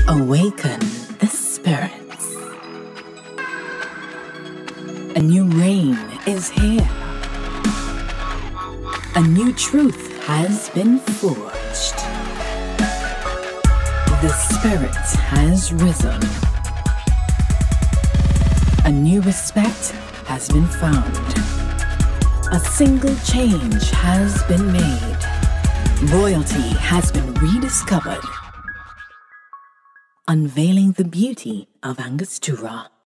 Awaken the spirits. A new reign is here. A new truth has been forged. The spirit has risen. A new respect has been found. A single change has been made. Royalty has been rediscovered. Unveiling the beauty of Angostura.